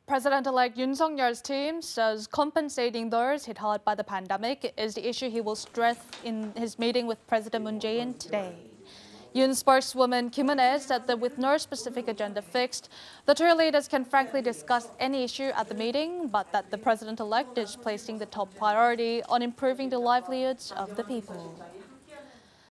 President-elect Yoon Suk-yeol's team says compensating those hit hard by the pandemic is the issue he will stress in his meeting with President Moon Jae-in today. Yoon spokeswoman Kim Eun-ae said that with no specific agenda fixed, the two leaders can frankly discuss any issue at the meeting, but that the president-elect is placing the top priority on improving the livelihoods of the people.